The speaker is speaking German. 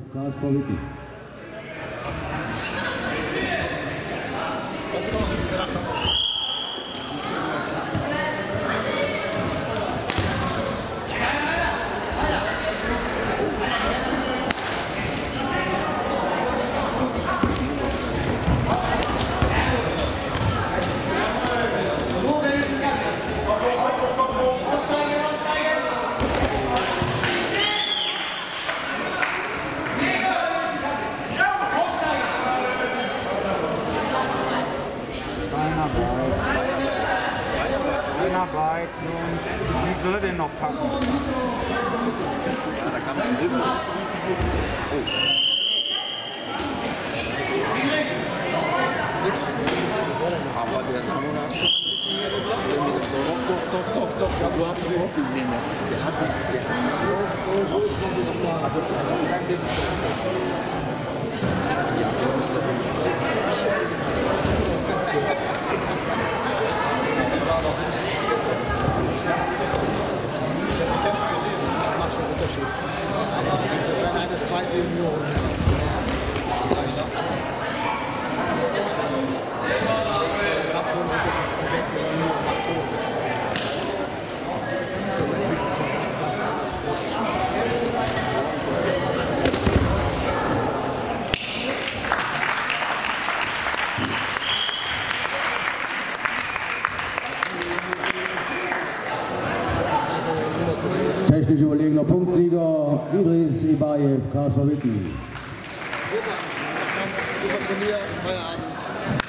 KSV Witten. Arbeit, Jungs. Wie soll er denn noch packen? Da kann man Hilfe lassen. Oh. Aber der Samona hat schon ein bisschen mehr gebracht. Doch. Ja, du hast es auch gesehen. Der hat ein bisschen da. Also, tatsächlich schon gezeigt. Ja, so ist der. Ich hätte gezeigt. Aber das ist eine zweite Union. Macht schon einen Unterschied. Macht schon einen Unterschied. Schon ganz anders technisch überlegener Punktsieger Idris Ibayev, KSV Witten. Super Turnier, Feierabend.